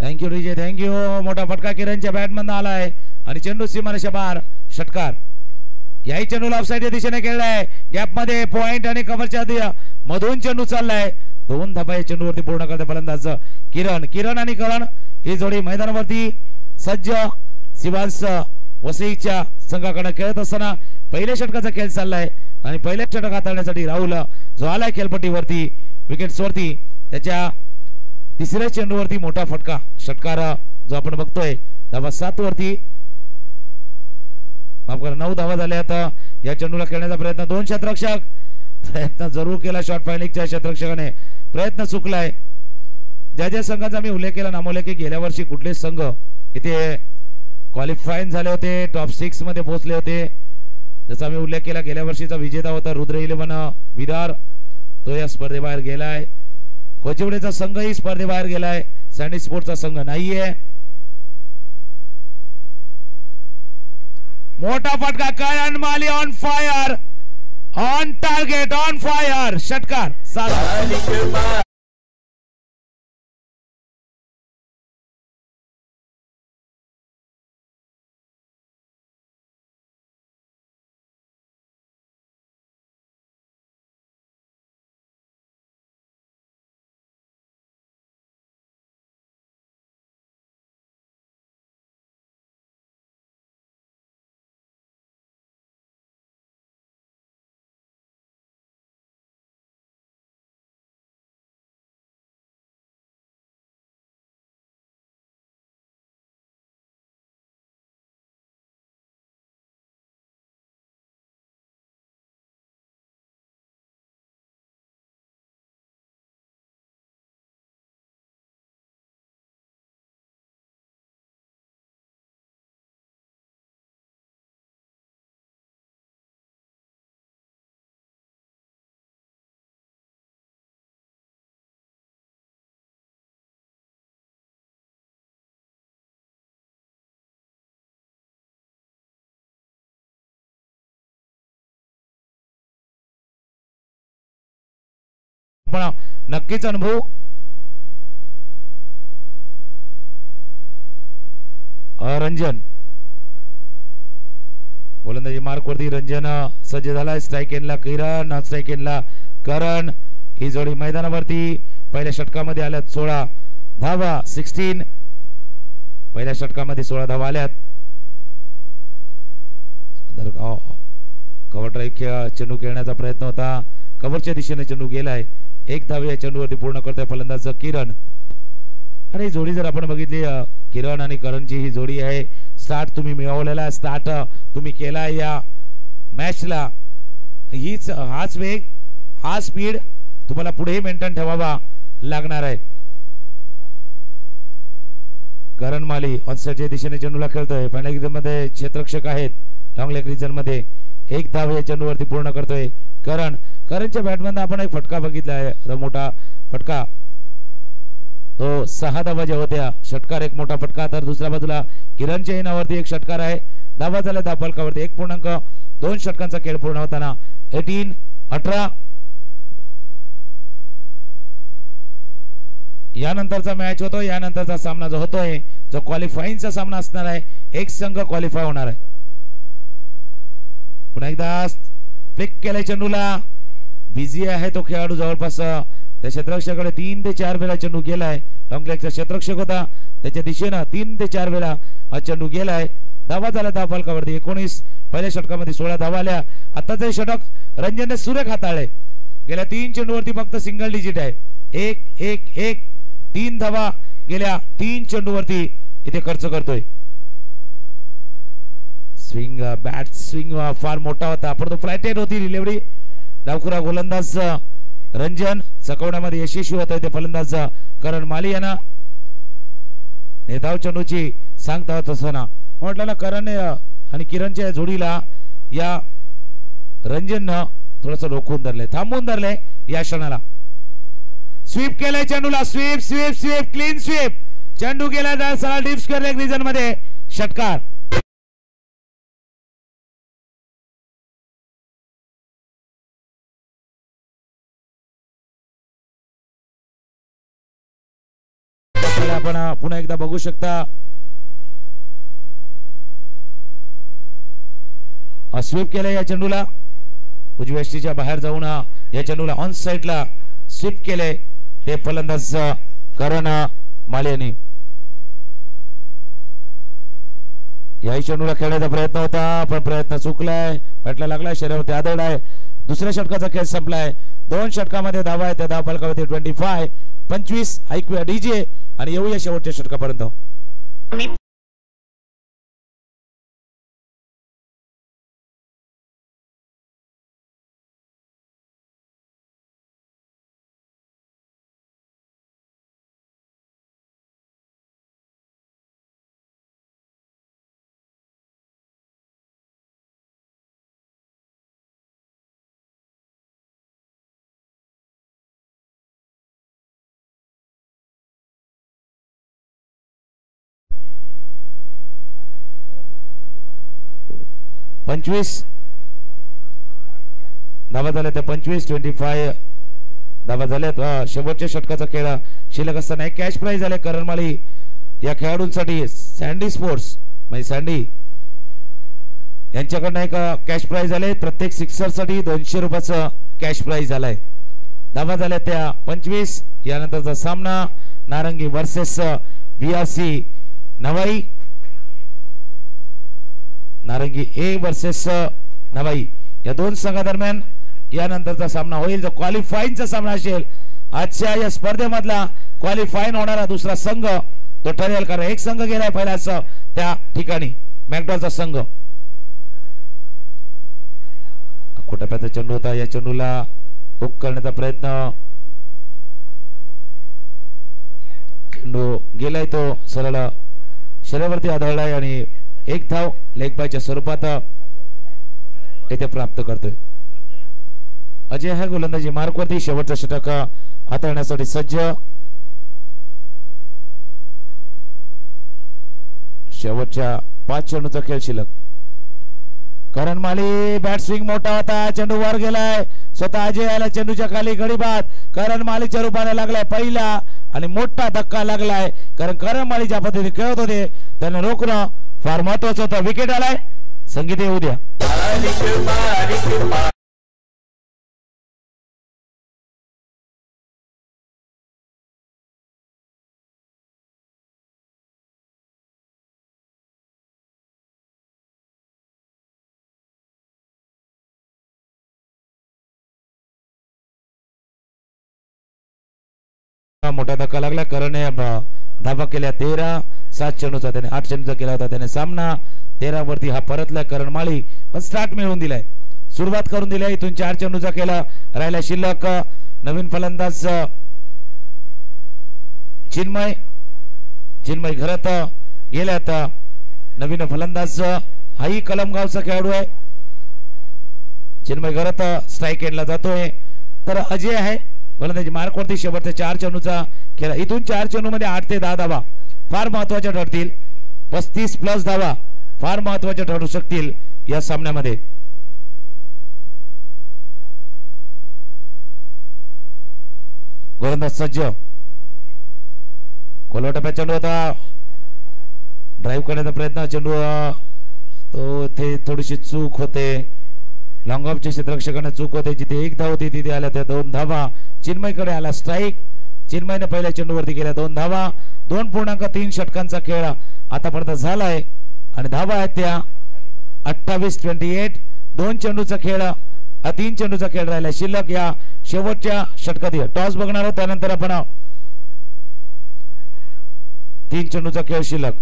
Thank you DJ, thank you. मोठा फटका किरणच्या बॅटमधून आलाय आणि चेंडू सीमारेषा बाहेर. षटकार. याही चेंडूला ऑफसाईडच्या दिशेने खेळलाय. गॅप मध्ये पॉइंट आणि कव्हरच्या मधून चेंडू चाललाय. 2 धाबा या चेंडूवरती पूर्ण करते फलंदाज किरण आणि करण ही जोडी मैदानावरती सज्ज. शिवांश वसईच्या संघाकडे खेळत असताना पहिल्या षटकाचा खेळ चाललाय आणि पहिल्या षटक हाताळण्यासाठी राहुल जो आलाय खेळपट्टीवरती विकेट्सवरती त्याच्या तिसऱ्या चेंडूवरती मोठा फटका. षटकार जो आपण बघतोय धावा 7 वरती, माफ करा 9 धावा झाल्या. आता या चेंडूला खेळण्याचा प्रयत्न 2 क्षेत्ररक्षक प्रयत्न जरूर केला. शॉर्ट फायलिंगच्या क्षेत्ररक्षकाने प्रयत्न चुकलाय. ज्या संघांचा मी उल्लेख केला नामोल्लेख की गेल्या वर्षी कुठले संघ इथे क्वालिफाईंग झाले होते, टॉप 6 मध्ये पोहोचले होते. जसा मी उल्लेख केला गेल्या वर्षीचा विजेता होता रुद्र 11 विरार, तो या स्पर्धेबाहेर गेलाय. कोचिवडेचा संघही स्पर्धेबाहेर गेलाय. सँडी स्पोर्टचा संघ नाहीये. मोठा फटका. Karan Mali on fire, on target, on fire. षटकार साधा. नक्कीच अनुभव. रंजन गोलंदाजी मार्क वरती रंजन सज्ज झाला. स्ट्राइक एंडला किरण, स्ट्राइक एंडला करण. ही जोडी मैदानावरती पहिल्या षटकामध्ये आल्यात 16 धावा. 16 पहिल्या षटकामध्ये 16 धावा आल्यात. कव्हर ड्राईव्ह चेंडू खेळण्याचा प्रयत्न होता. कव्हरच्या दिशेने चेंडू गेलाय. 1 धाव या चेंडूवरती पूर्ण करतोय फलंदाज किरण. आणि जोडी जर आपण बघितली किरण आणि करणची ही जोडी आहे. स्टार्ट तुम्ही मिळवलेला, स्टार्ट तुम्ही केला या मॅचला. हाच वेग, हा स्पीड तुम्हाला पुढे मेंटेन ठेवावा लागणार आहे. करण माली ऑनसाइडच्या दिशेने चेंडूला खेळतोय. फायनल मध्ये क्षेत्ररक्षक आहेत लॉंग लेग रिजन मध्ये. 1 धाव या चेंडूवरती पूर्ण करतोय करण. करणच्या बॅटमधून आपण एक फटका बघितला आहे, मोठा फटका. तो 6 धावा ज्या होत्या. षटकार एक मोठा फटका. तर दुसऱ्या बाजूला किरणच्या नावावरती एक षटकार आहे. धावा झाल्या धाव फलकावरती 1.2 षटकांचा खेळ पूर्ण होताना 18. यानंतरचा मॅच होतो. यानंतरचा सामना जो होतोय जो क्वालिफाईंगचा सामना असणार आहे. एक संघ क्वालिफाय होणार आहे. पुन्हा एकदा फ्लिक केलाय चेंडूला. बिझी आहे तो खेळाडू. जवळपास त्या क्षेत्ररक्षकाकडे 3 ते 4 वेळा चेंडू गेलाय. लॉंग लेगचा क्षेत्ररक्षक होता, त्याच्या दिशेने 3 ते 4 वेळा हा चेंडू गेलाय. धावा झाला धाव फलकावरती 19. पहिल्या षटकामध्ये 16 धावा आल्या. आताचे षटक रंजनने सुरेख हाताळले. गेल्या 3 चेंडूवरती फक्त सिंगल डिजिट आहे. 1-1-1. 3 धावा गेल्या 3 चेंडूवरती इथे खर्च करतोय. स्विंग, बॅट स्विंग फार मोठा होता, परंतु फ्लॅटेड होती डिलिव्हरी. डावखुरा गोलंदाज रंजन चकवण्यामध्ये यशस्वी होत आहे. ते फलंदाज करण माली यांना धाव चेंडूची सांगता होत असताना म्हटलं ना करण आणि किरणच्या जोडीला या रंजननं थोडंसं रोखून धरले, थांबवून धरले. या क्षणाला स्वीप केलाय चेंडूला. Sweep sweep sweep clean sweep. चेंडू गेला सरळ डीप स्क्वेअर लेग रिजन मध्ये. षटकार. खेळ आपण पुन्हा एकदा बघू शकता. स्वीप केलं या चेंडूला, उजव्या यष्टीच्या बाहेर जाऊन या चेंडूला ऑन साइडला स्वीप केले ते फलंदाज करण माळी यांनी. याही चेंडूला खेळण्याचा प्रयत्न होता पण प्रयत्न चुकलाय, बॅटला लागलाय, शरीरावरती आदळलाय. दुसऱ्या षटकाचा खेळ संपलाय. 2 षटकामध्ये धावा आहे, त्या धाव फलकावरती 25 ऐकूया डीजे आणि येऊया शेवटच्या षटकापर्यंत. धावा झाल्या त्या 25 धावा झाल्यात. शेवटच्या षटकाचा खेळ शिल्लक असताना एक कॅश प्राइज झाले करण माळी या खेळाडूंसाठी. सँडी स्पोर्ट्स म्हणजे सँडी यांच्याकडनं एक कॅश प्राइज झाले. प्रत्येक सिक्सर साठी 200 रुपयाचं कॅश प्राइज झालाय. धावा झाल्या त्या 25. यानंतरचा सामना नारंगी वर्सेस VRC नवाई. नारंगी ए वर्सेस नवाई या 2 संघादरम्यान यानंतरचा सामना होईल जो क्वालिफाईंगचा सामना असेल. आजच्या या स्पर्धेमधला क्वालिफाईंग होणारा दुसरा संघ तो ठरेल, कारण एक संघ गेलाय पहिलाच त्या ठिकाणी मॅकडॉलचा संघ. कोटप्याचा चेंडू होता, या चेंडूला हुक करण्याचा प्रयत्न, चेंडू गेलाय तो सरळ शरीरावरती आदळलाय आणि एक धाव लेग बायच्या स्वरूपात येथे प्राप्त करतोय. अजय हा गोलंदाजी मार्कवरती शेवटचा षटक हाताळण्यासाठी सज्ज. शेवटच्या 5 चेंडूचा खेळ शिल्लक. करण माळी बॅट स्विंग मोठा होता, चेंडू वर गेलाय, स्वतः अजय याला चेंडूच्या खाली गडी बाद. करण माळीच्या रूपाने लागलाय पहिला आणि मोठा धक्का लागलाय, कारण करण माळी ज्या पद्धतीने खेळत होते त्यांना रोखणं फार महत्वाचं होतं. विकेट आलाय, संगीत येऊ द्या. मोठा धक्का लागला. करणने धावा केल्या 13. 7 चेंडूचा त्याने 8 चेंडूचा केला होता त्याने सामना. 13 वरती हा परतलाय करण माळी, पण स्टार्ट मिळवून दिलाय, सुरुवात करून दिली. इथून 4 चेंडूचा केला राहिला शिल्लक. नवीन फलंदाज चिन्मय घरात गेल्यात. नवीन फलंदाज हाही कलमगावचा खेळाडू आहे. चिन्मय घरात स्ट्राईक एंडला जातोय. तर अजय आहे फलंदाजी मार्कवरती शेवटच्या 4 चेंडूचा खेळ. इथून 4 चेंडू मध्ये 8 ते 10 धावा फार महत्वाच्या ठरतील. 35+ धावा फार महत्वाच्या ठरू शकतील या सामन्यामध्ये. गोलंदाज सज्ज. कोलवटा चेंडू होता, ड्राईव्ह करण्याचा प्रयत्न, चेंडू तो ते थोडीशी चूक होते. लॉंग ऑफच्या क्षेत्ररक्षकाने चूक होते, जिथे 1 धाव होती तिथे आल्या त्या 2 धावा. चिन्मयकडे आला स्ट्राईक, चिन्मयने पहिल्या चेंडूवरती केल्या 2 धावा. 2.3 षटकांचा खेळ आतापर्यंत झालाय आणि धावा आहेत त्या 28-28. 2 चेंडूचा खेळ 3 चेंडूचा खेळ राहिला शिल्लक या शेवटच्या षटकात. टॉस बघणार आहोत, त्यानंतर आपण 3 चेंडूचा खेळ शिल्लक.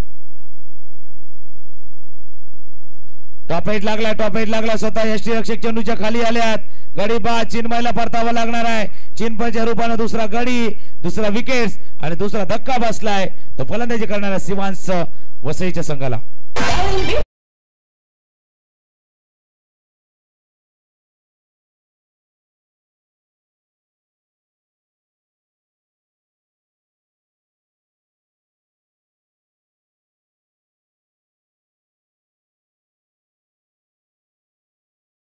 टॉप एट लागला, स्वतः यष्टीरक्षक चेंडूच्या खाली आल्यात. गडी बाद, चिन्मयला परतावा लागणार आहे. चिन्मयच्या रूपाने दुसरा गडी, दुसरा विकेट्स आणि दुसरा धक्का बसलाय तो फलंदाजी करणाऱ्या सिवांस वसईच्या संघाला.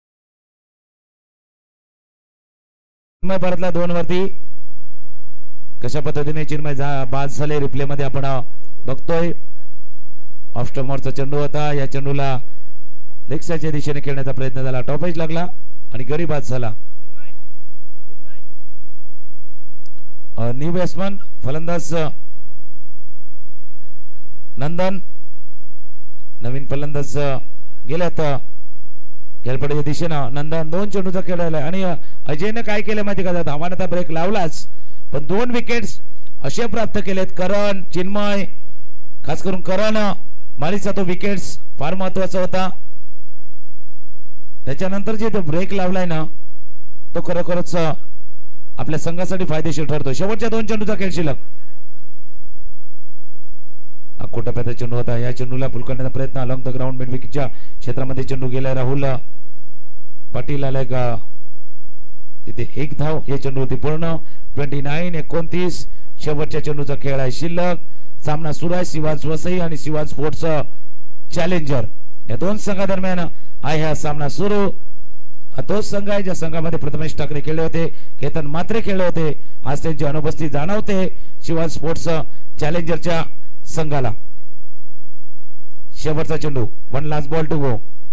परतला 2 वरती. कशा पद्धतीने चिन्मय बाद झाले रिप्ले मध्ये आपण बघतोय. ऑफ स्टंपवरचा चेंडू होता. या चेंडूला लेग साइडच्या दिशेने खेळण्याचा प्रयत्न झाला. टॉप एज लागला आणि गडी बाद झाला. न्यू बॅट्समन फलंदाज नंदन, नवीन फलंदाज गेल्यात खेळपड्याच्या दिशेनं. नंदन 2 चेंडूचा खेळायला आणि अजयने काय केलं माहिती का, धावांचा ब्रेक लावलाच पण 2 विकेट्स असे प्राप्त केलेत. करण, चिन्मय, खास करून करण मालीचा तो विकेट्स फार महत्वाचा होता. त्याच्यानंतर जे तो ब्रेक लावलाय ना तो खरोखरच आपल्या संघासाठी फायदेशीर ठरतो. शेवटच्या 2 चेंडूचा खेळ शिल्लक. कोटप्याचा चेंडू होता. या चेंडूला फुल करण्याचा प्रयत्न अलॉंग द ग्राउंड मिड विकेटच्या क्षेत्रामध्ये चेंडू गेलाय. राहुल पाटील आलाय का तिथे 1 धाव. हे चेंडू होती पूर्ण. 29-29 शेवटच्या चेंडूचा खेळ आहे शिल्लक. सामना सुरू आहे. शिवाज वसई आणि शिवाज स्पोर्ट्स चॅलेंजर या 2 संघादरम्यान आहे हा सामना सुरू. तोच संघ आहे ज्या संघामध्ये प्रथमेश ठाकरे खेळले होते, केतन मात्रे खेळले होते. आज त्यांची अनुपस्थिती जाणवते शिवाज स्पोर्ट्स चॅलेंजरच्या संघाला. शेवटचा चेंडू. 1 last ball to go.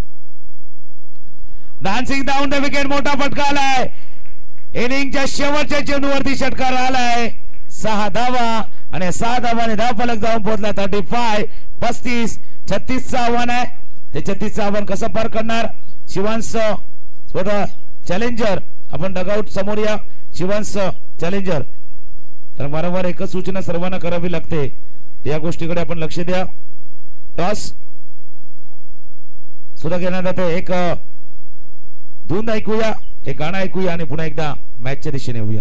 Dancing down the wicket. मोठा फटका आलाय. इनिंगच्या शेवटच्या चेंडूवरती षटकार आलाय. 6 धावा आणि 6 धावाने धाव फलक जाऊन पोहोचला. 35 36चं आव्हान आहे. ते 36चं आव्हान कसं पार करणार शिवांश चॅलेंजर. आपण डगआउट समोर या. शिवांश चॅलेंजर. तर वारंवार एकच सूचना सर्वांना करावी लागते, या गोष्टीकडे आपण लक्ष द्या. टॉस सुद्धा घेण्यात येते. एक धुंद ऐकूया, एक गाणं ऐकूया आणि पुन्हा एकदा मॅचच्या दिशेने येऊया.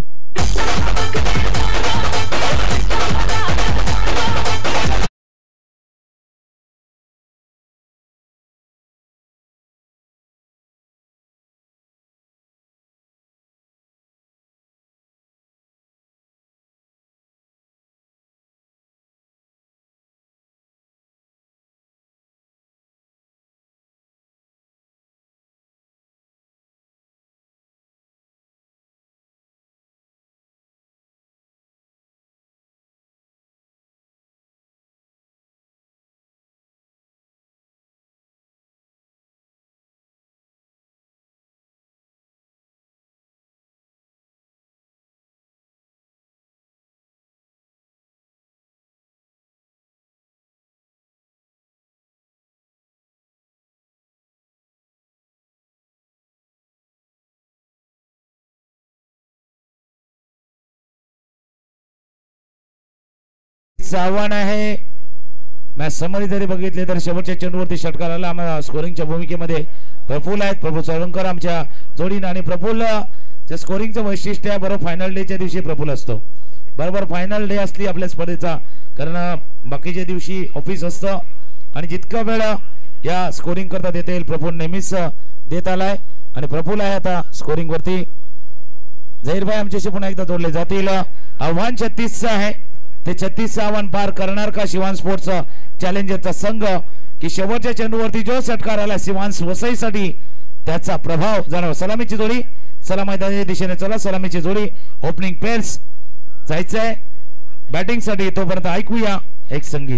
आव्हान आहे. मॅच समरी जरी बघितले तर शेवटच्या चेंडूवरती षटकार आला. आम्हाला स्कोरिंगच्या भूमिकेमध्ये प्रफुल्ल आहेत, प्रभू चळवणकर आमच्या जोडीने. आणि प्रफुल्लच्या स्कोरिंगचं वैशिष्ट्य आहे बरोबर फायनल डेच्या दिवशी प्रफुल्ल असतो. बरोबर फायनल डे असली आपल्या स्पर्धेचा, कारण बाकीच्या दिवशी ऑफिस असतं आणि जितका वेळ या स्कोरिंग करता देता येईल प्रफुल्ल नेहमीच देत आलाय. आणि प्रफुल्ल आहे आता स्कोरिंग वरती. झहीरभाई आमच्याशी पुन्हा एकदा जोडले जातील. आव्हान 36चं आहे. ते 36चं आव्हान पार करणार का शिवान स्पोर्ट्स चॅलेंजरचा संघ, की शेवटच्या चेंडूवरती जो षटकार आला शिवांश वसईसाठी त्याचा प्रभाव जाणव. सलामीची जोडी. सलाम मैदानाच्या दिशेने चला. सलामीची जोडी. ओपनिंग पेअर्स जायचंय बॅटिंग साठी. तोपर्यंत ऐकूया एक संगीत.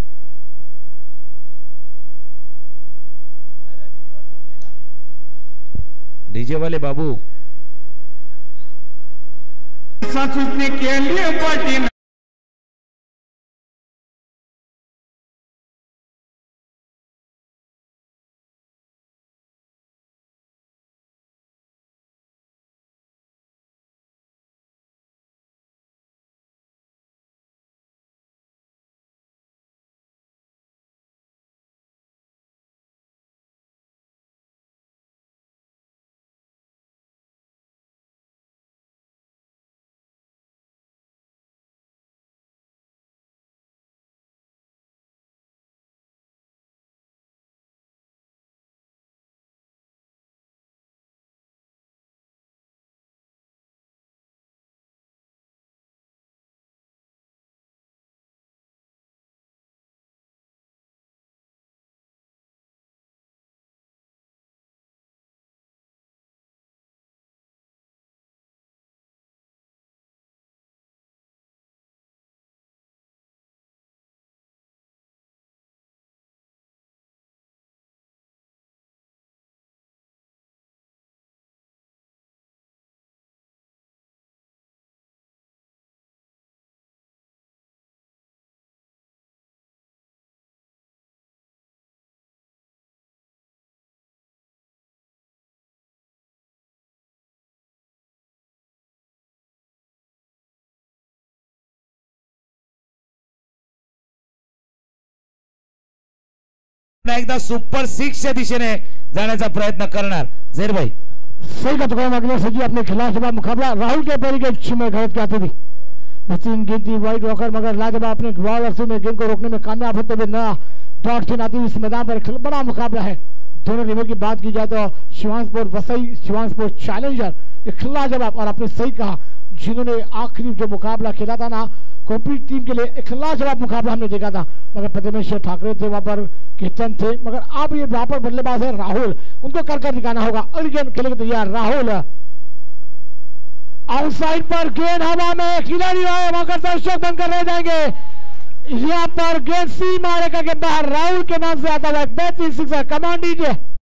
डीजे वाले बाबू के लिए एकदा सुपर 6च्या दिशेने जाण्याचा प्रयत्न करणार जहीर भाई। सही का टुकड़ा अगले सजी अपने खिलाफ जवाब मुकाबला राहुल के पैर के अच्छी में गलत क्या थी बेहतरीन गेंद थी वाइड वॉकर मगर लाजवाब अपने बॉल अरसे में गेंद को रोकने में कामयाब होते हुए न डॉट से आती हुई इस मैदान पर बड़ा मुकाबला है। दोनों टीमों की बात की जाए तो शिवानपुर वसई शिवानपुर चैलेंजर एक लाजवाब और आपने सही कहा जिन्होंने आखिरी जो मुकाबला खेला था ना कॉपी टीम के लिए एक लाजवाब मुकाबला हमने देखा था मगर प्रथमेश ठाकरे थे वहां पर कीर्तन थे मगर अब ये वहां पर बल्लेबाज है राहुल उनको कर दिखाना होगा। अगली गेंद खेलेंगे तैयार राहुल आउटसाइड पर गेंद हवा में खिलाड़ी आए वहां दर्शक बनकर रह जाएंगे। यहाँ पर गेंद सी मारेगा के बाहर राहुल के नाम से आता हुआ एक बेहतरीन सिक्सर कमांड दीजिए।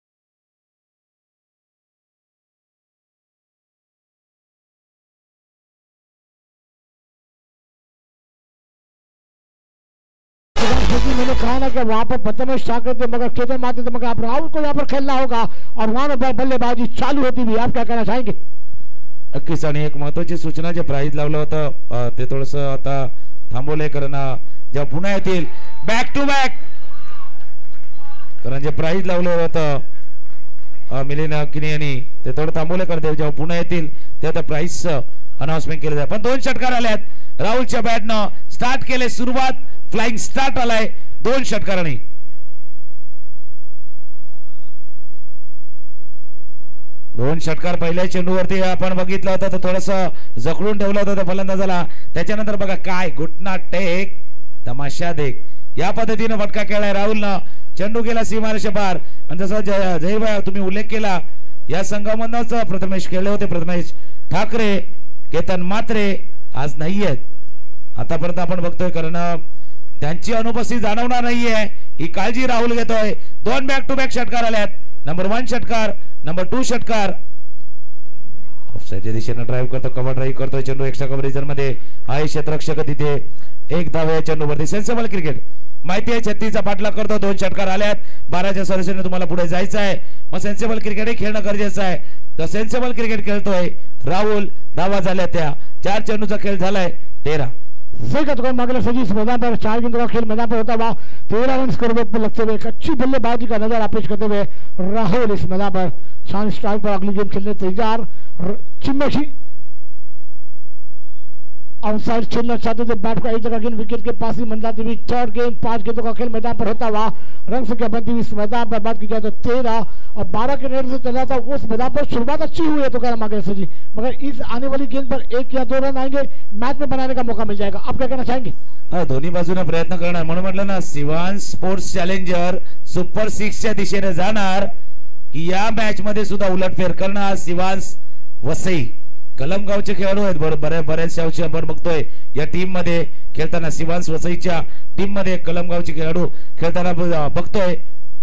मैंने कहा ना कि वहां पर प्रथमेश ठाकरे थे मगर केतन मारते थे मगर आप राहुल को यहाँ पर खेलना होगा और वहां पर बल्लेबाजी चालू होती हुई आप क्या कहना चाहेंगे? नक्कीच आणि एक महत्वाची सूचना जे प्राइज लावलं होतं ते थोडस आता थांबवलंय कारण जेव्हा पुन्हा येतील बॅक टू बॅक कारण जे प्राइज लावलं होतं मिलिंद किनी यांनी ते थोडं थांबवलं करते जेव्हा पुन्हा येतील तेव्हा त्या प्राइज अनाउन्समेंट केलं जाईल। पण 2 षटकार आलेत राहुलच्या बॅटनं स्टार्ट केले सुरुवात फ्लाइंग स्टार्ट आलाय 2 षटकारांनी। दोन षटकार पहिल्या चेंडूवरती आपण बघितलं होतं तर थोडस जखडून ठेवलं होतं त्या फलंदाजाला त्याच्यानंतर बघा काय घुटना टेक तमाशा देख या पद्धतीने फटका खेळलाय राहुलनं। चेंडू गेला सीमारेषे पार आणि जसं जहीर भाई तुम्ही उल्लेख केला या संघामधूनच प्रथमेश खेळले होते प्रथमेश ठाकरे केतन मात्रे आज नाहीयेत आतापर्यंत आपण बघतोय कारण त्यांची अनुपस्थिती जाणवणार नाहीये ही काळजी राहुल घेतोय। 2 बॅक टू बॅक षटकार आल्यात नंबर 1 षटकार नंबर 2 षटकार ऑफसाइडच्या दिशेने ड्राइव्ह करतो कव्हर ड्राइव्ह करतोय चेंडू एक्स्ट्रा कव्हरेजर मध्ये आहे क्षेत्ररक्षक तिथे एक धाव आहे चेंडूवरती सेन्सेबल क्रिकेट माहिती आहे 36चा पाठलाग करतो 2 षटकार आल्यात 12च्या सरासरीने तुम्हाला पुढे जायचं आहे मग सेन्सेबल क्रिकेट हे खेळणं गरजेचं आहे तर सेन्सेबल क्रिकेट खेळतोय राहुल धावा झाल्या त्या 4 चेंडूचा खेळ झालाय 13। सही का टुकड़ा अगले सजी इस मैदान पर 4 गेंदों का खेल मैदान पर होता हुआ 13 रन स्कोर पर लगते हुए एक अच्छी बल्लेबाजी का नजारा पेश करते हुए राहुल इस मैदान पर शान स्ट्राइक पर अगली गेंद खेलने तैयार चिम्मेशी आउटसाइड खेलना चाहते थे बैट को एक जगह गेंद विकेट के पास ही मंदाती हुई 3rd गेंद 5 गेंदों का खेल मैदान पर होता हुआ रन संख्या बनती हुई इस मैदान पर बात की जाए तो 13 और 12 के रेट से चला था उस मैदान पर शुरुआत अच्छी हुई है तो कह रहा जी मगर इस आने वाली गेंद पर 1 या 2 रन आएंगे मैच में बनाने का मौका मिल जाएगा आप क्या कहना चाहेंगे? दोन्ही बाजूने प्रयत्न करणार म्हणून म्हटलं ना सिवान स्पोर्ट्स चॅलेंजर सुपर 6च्या दिशेने जाणार की या मॅच मध्ये सुद्धा उलटफेर करणार सिवान वसई कलमगावचे खेळाडू आहेत बऱ्याचशा आपण बघतोय या टीम मध्ये खेळताना सिवान वसईच्या टीम मध्ये कलमगावचे खेळाडू खेळताना बघतोय।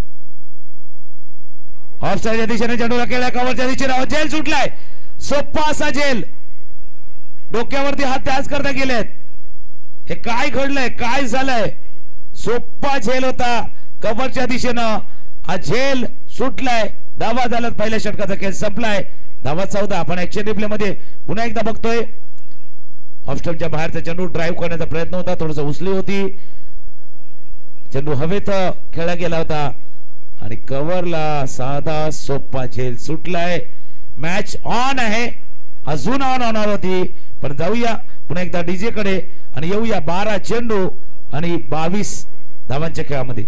ऑफसाइडच्या दिशेने चेंडूला केला कव्हरच्या दिशेने झेल सुटलाय सोप्पा असा झेल डोक्यावरती हात त्याच करता गेलेत हे काय घडलंय काय झालंय सोप्पा झेल होता कव्हरच्या दिशेने हा झेल सुटलाय धावा झाल्यात पहिल्या षटकाचा खेळ संपलाय धावा 14 आपण ऍक्शन रिप्ले मध्ये पुन्हा एकदा बघतोय ऑफस्टंपच्या बाहेरचा चेंडू ड्राइव्ह करण्याचा प्रयत्न होता थोडस उचली होती चेंडू हवेत खेळला गेला होता आणि कव्हरला साधा सोप्पा झेल सुटलाय मॅच ऑन आहे अजून ऑन होणार होती पण जाऊया पुन्हा एकदा डीजे कडे आणि येऊया 12 चेंडू आणि 22 धावांच्या खेळामध्ये।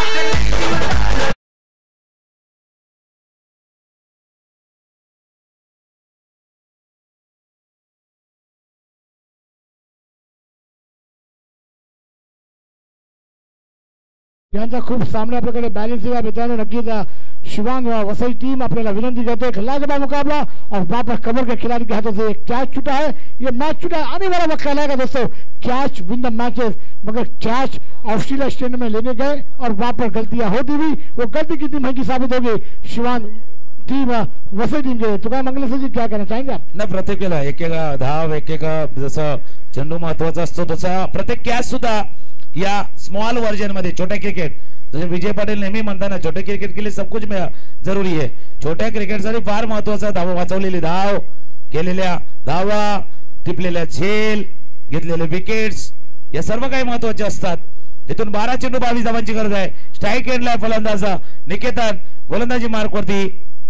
यांचा खूप सामने आपल्याकडे बॅलेन्स है मित्रांनो नक्कीच शिवांग वसई टीम आपल्याला विनंती करते है लाजवाब मुकाबला और वापस कवर के खिलाड़ी के हाथों से एक कैच छूटा है ये मैच छूटा है आने वाला वक्त कहलाएगा दोस्तों कैच विन द मैचेस मगर कैच ऑस्ट्रेलिया स्टैंड में लेने गए और वहां पर गलतियां होती हुई वो गलती कितनी महंगी साबित होगी शिवांग टीम वसई टीम के तुका मंगलेश जी क्या कहना चाहेंगे आप? ना प्रत्येक वेळेला एक धाव एक जसं चेंडू महत्वाचा असतो तसा प्रत्येक कॅच सुद्धा या स्मॉल वर्जन मध्ये छोट्या क्रिकेट जसे विजय पाटील नेहमी म्हणतात ना छोटे क्रिकेट के लिए सब कुछ जरूरी है छोट्या क्रिकेटसाठी फार महत्वाचा धाव वाचवलेली धाव केलेल्या धावा टिपलेल्या झेल घेतलेले विकेट्स या सर्व काही महत्वाचे असतात इथून 12 चेंडू 22 धावांची गरज आहे. स्ट्राईक एंडला फलंदाज निकेतन, गोलंदाजी मार्कवरती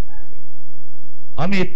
अमित.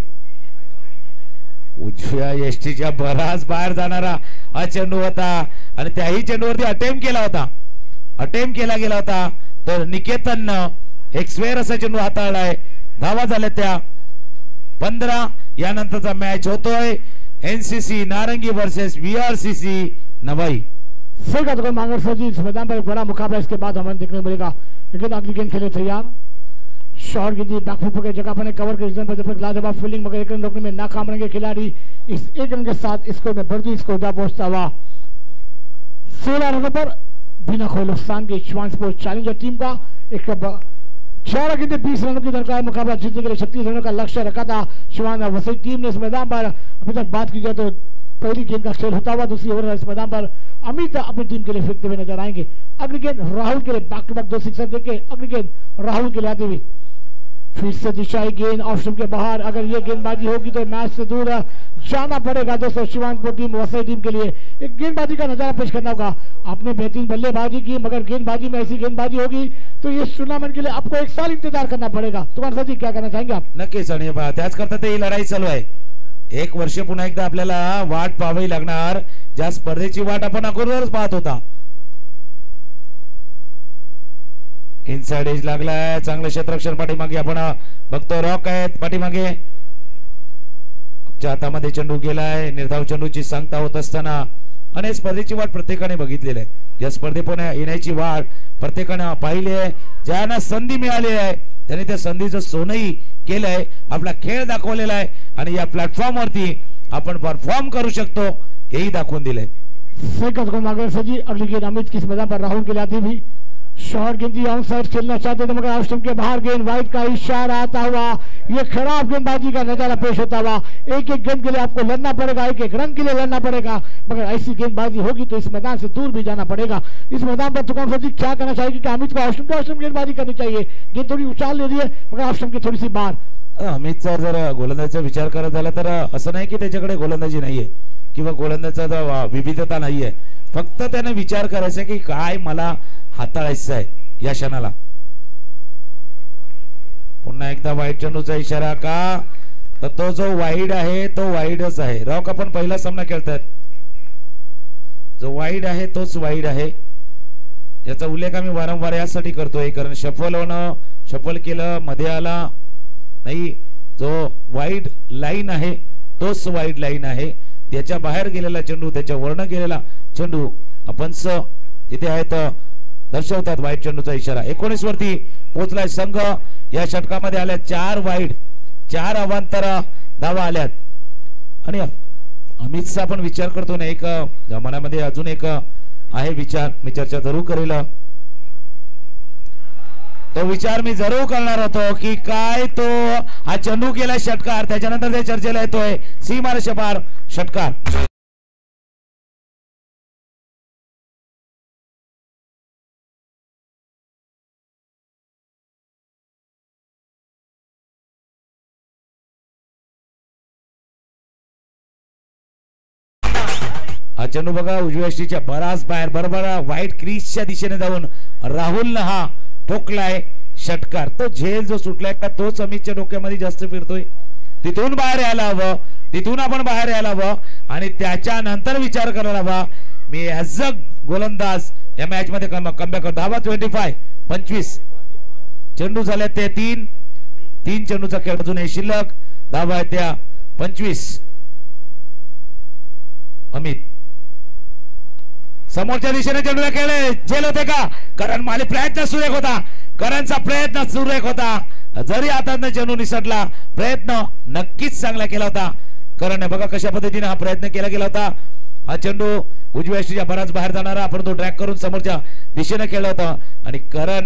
उजव्या यष्टीच्या बराच बाहेर जाणारा हा चेंडू होता आणि त्याही चेंडूवरती अटेम्प्ट केला गेला होता. तर निकेतननं एक स्क्वेअर असा चेंडू हाताळलाय. धावा झाल्या त्या 15. यानंतरचा मॅच होतोय एनसीसी नारंगी वर्सेस वीआरसीसी नवाई. सेकंड को मांगर सजी इस मैदान पर एक बड़ा मुकाबला इसके बाद हमें देखने को मिलेगा. लेकिन अगली गेंद खेले तैयार. शॉट गेंद बैकफुट के जगह पर कवर के रिजन पर जब तक लाजवाब फील्डिंग मगर एक रन रोकने में नाकाम रहेंगे खिलाड़ी. इस एक रन के साथ स्कोर में बढ़ती स्कोर जा पहुंचता हुआ 16 रनों पर बिना कोई नुकसान के शिवान स्पोर्ट्स चैलेंजर टीम का एक 4 गेंदे 20 रनों की दरकार मुकाबला जीतने के लिए 36 रनों का लक्ष्य रखा था शिवान वसई टीम ने. इस मैदान पर अभी तक बात की जाए तो पहली गेंद का खेल होता हुआ दूसरी ओवर इस मैदान पर अमित अपनी टीम के लिए फेंकते हुए नजर आएंगे. अगली गेंद राहुल के लिए बैक टू बैक 2 सिक्सर देके अगली गेंद राहुल के लिए आती हुई फिर से दिशाई गेंद ऑफ स्टंप के बाहर. अगर ये गेंदबाजी होगी तो मैच से दूर जाना पड़ेगा दोस्तों शिवानपुर टीम वसई टीम के लिए. एक गेंदबाजी का नजारा पेश करना होगा. आपने बेहतरीन बल्लेबाजी की मगर गेंदबाजी में ऐसी गेंदबाजी होगी तो ये टूर्नामेंट के लिए आपको 1 साल इंतजार करना पड़ेगा. तुम्हारे साथ क्या करना चाहेंगे आप? नक्कीच. आणि त्याच करता ही लढाई चालू आहे. 1 वर्ष पुन्हा एकदा आपल्याला वाट पाहावी लागणार. ज्या स्पर्धेची वाट आपण अगोदरच पाहत होता. इनसाइड एज लागलाय. चांगलं क्षेत्ररक्षण पाठीमागे आपण बघतो. रॉक आहेत पाठीमागे. हातामध्ये चेंडू गेलाय. निर्धाव चेंडूची सांगता होत असताना आणि स्पर्धेची वाट प्रत्येकाने बघितलेली आहे. या स्पर्धेपणे येण्याची वाट प्रत्येकाने पाहिली आहे. ज्यांना संधी मिळाली आहे त्यांनी त्या संधीचं सोनही केलंय. आपला खेळ दाखवलेला आहे आणि या प्लॅटफॉर्मवरती आपण परफॉर्म करू शकतो हेही दाखवून दिले. सेकंड को मांगे सजी अगली गेंद अमित किस मैदान पर राहुल के लिए आती भी शॉर्ट गेंद ऑन साइड खेलना चाहते थे मगर ऑफ स्टंप के बाहर गेंद वाइड का इशारा आता हुआ ये खराब गेंदबाजी का नजारा पेश होता हुआ. एक गेंद के लिए आपको लड़ना पड़ेगा. एक रन के लिए लड़ना पड़ेगा मगर ऐसी गेंदबाजी होगी तो इस मैदान से दूर भी जाना पड़ेगा. इस मैदान पर तुकान सजी क्या करना चाहिए कि अमित को ऑफ स्टंप गेंदबाजी करनी चाहिए. गेंद थोड़ी उछाल ले रही है मगर ऑफ स्टंप की थोड़ी सी बाहर. अमितचा जर गोलंदाजीचा विचार करत झाला तर असं नाही की त्याच्याकडे गोलंदाजी नाहीये किंवा गोलंदाजीचा विविधता नाहीये. फक्त त्याने विचार करायचा की काय मला हाताळायचं आहे या क्षणाला. पुन्हा एकदा वाईड चेंडूचा इशारा का तर तो जो वाईड आहे तो वाईडच आहे. रॉक आपण पहिला सामना खेळतात. जो वाईड आहे तोच वाईड आहे. याचा उल्लेख आम्ही वारंवार यासाठी करतोय कारण शफल होणं शफल केलं मध्ये आला नाही. जो वाईड लाईन आहे तोच वाईड लाईन आहे. त्याच्या बाहेर गेलेला चेंडू त्याच्या वरनं गेलेला चेंडू आपण तिथे आहेत दर्शवतात. वाईड चेंडूचा इशारा 19 वरती पोहोचलाय संघ. या षटकामध्ये आल्या 4 वाईड 4 अवांतर धावा आल्यात आणि अमितचा पण विचार करतो ना. एक मनामध्ये अजून एक आहे विचार मी चर्चा जरूर करेल. तो विचार मी जरूर करणार होतो की काय तो हा चेंडू केला षटकार त्याच्यानंतर ते चर्चेला येतोय सीमारेषे पार षटकार. हा चेंडू बघा उजव्या यष्टीच्या बराच बाहेर बरोबर व्हाईट क्रीजच्या दिशेने जाऊन राहुलनं हा ठोकलाय षटकार. तो झेल जो सुटलाय का तोच अमितच्या डोक्यामध्ये जास्त फिरतोय. तिथून बाहेर यायला हवं. तिथून आपण बाहेर यायला हवं आणि त्याच्यानंतर विचार करायला हवा मी ॲज अ गोलंदाज या मॅच मध्ये कमबॅक करतो. धावा 25 चेंडू झाले ते 3 चेंडूचा खेळ अजूनही शिल्लक. धावा आहे त्या 25. अमित समोरच्या दिशेने चेंडूला खेळले. झेल होते का कारण माली प्रयत्न सुरेख होता. करणचा प्रयत्न सुरेख होता. जरी हातातनं चेंडू निसटला प्रयत्न नक्कीच चांगला केला होता करण. बघा कशा पद्धतीने हा प्रयत्न केला गेला होता. हा चेंडू उजव्या यष्टीच्या बराच बाहेर जाणारा आपण तो ड्रॅग करून समोरच्या दिशेने खेळला होता आणि करण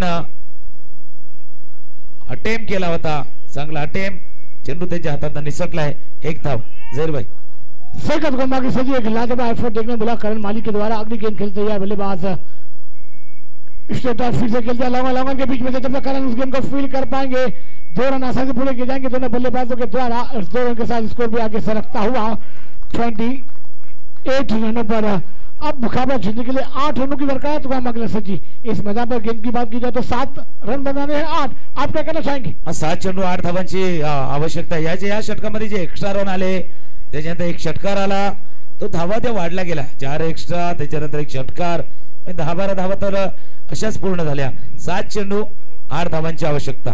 अटेम्प्ट केला होता. चांगला अटेम्प्ट. चेंडू त्यांच्या हातातनं निसटलाय. 1 धाव झैर भाई. सेकंड गेंद की सजी एक लाजवाब एफर्ट देखने मिला करण मालिक के द्वारा. अगली गेंद खेलते हुए बल्लेबाज स्ट्रेट फिर से खेलते हैं लॉन्गन के बीच में से जब तक करण उस गेंद को फील कर पाएंगे 2 रन आसानी से पूरे किए जाएंगे दोनों बल्लेबाजों के द्वारा. 2 रन के साथ स्कोर भी आगे सरकता हुआ 28 8 रनों पर अब मुकाबला जीतने के लिए 8 रनों की दरकार है। तो अगले सजी इस मैदान पर गेंद की बात की जाए तो 7 रन बनाने हैं 8। आप क्या कहना चाहेंगे? 7 चेंडू 8 धावांची आवश्यकता आहे। या षटकामध्ये जे एक्स्ट्रा रन आले त्याच्यानंतर एक षटकार आला तो धावा त्या वाढला गेला 4 एक्स्ट्रा त्याच्यानंतर एक षटकार 10-12 धावा तर अशाच पूर्ण झाल्या। 7 चेंडू 8 धावांची आवश्यकता।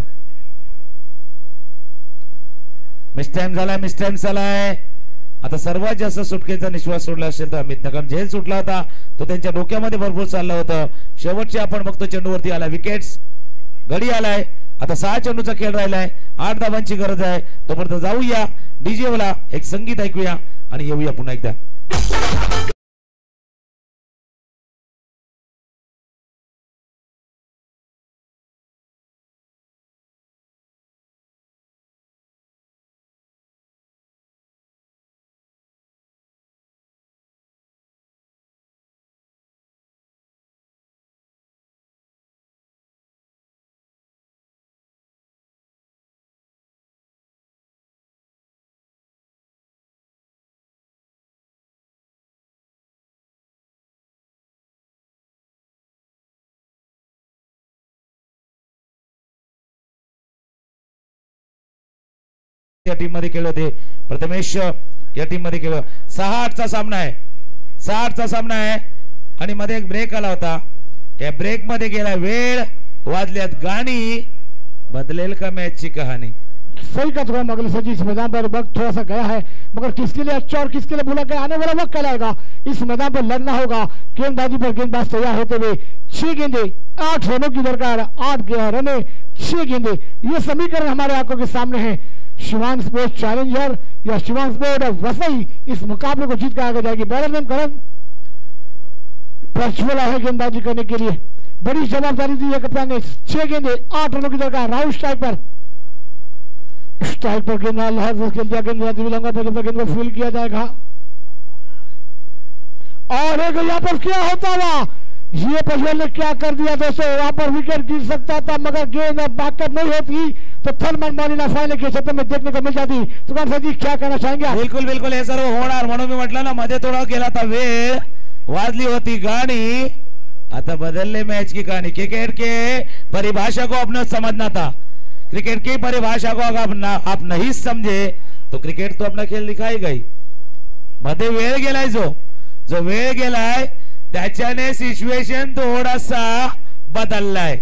मिस टाइम झालाय। आता सर्वात जास्त सुटकेचा निश्वास सोडला असेल तर अमित नगर झेल सुटला होता तो त्यांच्या डोक्यामध्ये भरपूर चाललं होतं। शेवटचे आपण बघतो चेंडूवरती आला विकेट्स गडी आलाय। आता 6 चेंडूचा खेळ राहिलाय 8 धावांची गरज आहे। तोपर्यंत जाऊया डीजे वाला एक संगीत ऐकूया आणि येऊया पुन्हा एकदा। या टीम मध्ये खेळले होते प्रथमेश या टीम मध्ये खेळलो। 6-8 चा सामना आहे 6-8 चा सामना आहे आणि मध्ये एक ब्रेक आला होता। या ब्रेक मध्ये गेला वेळ वाजल्यात गाणी बदलेल का मैच की कहानी। सही का थोड़ा अगले सजी इस मैदान पर वक्त थोड़ा सा गया है मगर किसके लिए अच्छा और किसके लिए बुरा गया आने वाला वक्त कहलाएगा। इस मैदान पर लड़ना होगा गेंदबाजी पर गेंदबाज तैयार होते हुए 6 गेंदे 8 रनों की दरकार 8 रने 6 गेंदे ये समीकरण हमारे आंखों के सामने है। शिवान स्पोर्ट्स चैलेंजर या शिवान स्पोर्ट वसई इस मुकाबले को जीत कर आगे जाएगी। बैटर नेम करण प्रज्वल है गेंदबाजी करने के लिए बड़ी जवाबदारी दी है कप्तान ने। 6 गेंदे 8 रनों की दरकार। राहुल स्ट्राइक पर गेंद खेल दिया गेंद को फील किया जाएगा और एक यहाँ पर क्या होता हुआ ये प्रज्वल ने क्या कर दिया दोस्तों। वहां पर विकेट गिर सकता था मगर गेंद बैकअप नहीं होती तो थर्मन बॉलिंग फायनल के क्षेत्र में देखने को मिल जाती। तो जी क्या कहना चाहेंगे? बिल्कुल बिल्कुल हे सर्व होणार म्हणून मी म्हटलं ना मध्ये थोडा गेला था वेळ वाजली होती गाणी आता बदलले मैच की कहानी। क्रिकेट के परिभाषा को अपने समझना था। क्रिकेट की परिभाषा को अगर आप नहीं समझे तो क्रिकेट तो अपना खेल दिखाएगा ही। मध्ये वेळ गेलाय जो वेळ गेलाय त्याच्याने सिच्युएशन थोडासा बदललाय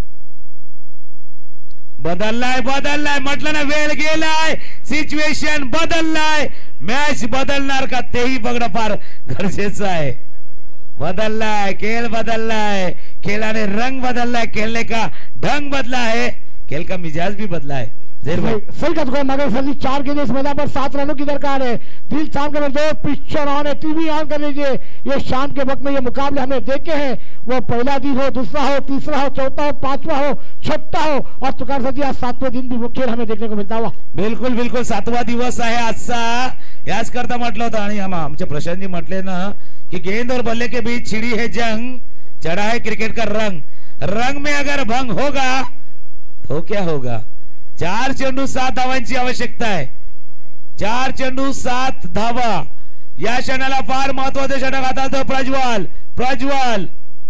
म्हटलं ना वेळ गेलाय सिच्युएशन बदललाय मॅच बदलणार का तेही बघणं फार गरजेचं आहे। बदललाय खेळ बदललाय खेळाने रंग बदललाय खेलने का ढंग बदला है खेल का मिजाज भी बदला है। सही का दुकान मगर सर जी 4 गेंदे इस मैदान पर 7 रनों की दरकार है। दिल शाम के दो पिक्चर ऑन है टीवी ऑन कर लीजिए। ये शाम के वक्त में ये मुकाबले हमने देखे हैं वो पहला दिन हो दूसरा हो तीसरा हो चौथा हो पांचवा हो छठा हो और तुकार सर जी आज 7वें दिन भी वो खेल हमें देखने को मिलता हुआ। बिल्कुल बिल्कुल 7वा दिवस आहे आजचा। याच करता म्हटलं होतं आणि आमचे प्रशांतजी म्हटले ना की गेंद और बल्ले के बीच छिड़ी है जंग चढ़ा है क्रिकेट का रंग में अगर भंग होगा तो क्या होगा। 4 चेंडू 7 धावांची आवश्यकता आहे। 4 चेंडू 7 धावा या क्षणाला फार महत्वाचे षटक हातात प्रज्वल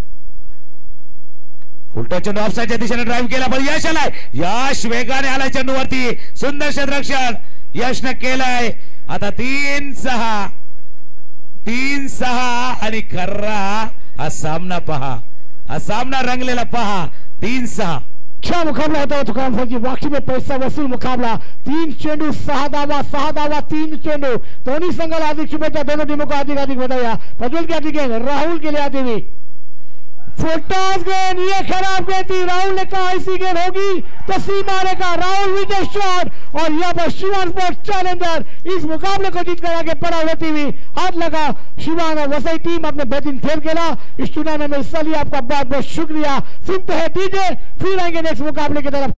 उलटा चेंडू ऑफसाइडच्या दिशेने ड्राइव्ह केला पण यश आलाय। यश वेगाने आलाय चेंडूवरती सुंदर क्षेत्ररक्षण यशने केलाय। आता 3-6 आणि खर्रा हा सामना पहा हा सामना रंगलेला पहा 3-6 क्या मुकाबला होता है तुकाराम सर जी वाकई में पैसा वसूल मुकाबला। 3 चेंडू 6 धावा 3 चेंडू दोनों संघाला अधिक शुभेच्छा दोनों टीमों को अधिक बधाई। प्रज्वल की आती गेंद राहुल के लिए आती हुई फुटॉस गेंद ये खराब गेंद थी। राहुल ने कहा ऐसी गेंद होगी तो सी मारेगा राहुल विद शॉट और यहाँ पर शिवान स्पोर्ट्स चैलेंजर इस मुकाबले को जीत कर आगे पड़ा होती हुई हाथ लगा शिवान और वसई टीम अपने बेहतरीन खेल खेला। इस टूर्नामेंट में हिस्सा लिया आपका बहुत बहुत शुक्रिया। सुनते हैं डीजे फिर आएंगे नेक्स्ट मुकाबले की तरफ।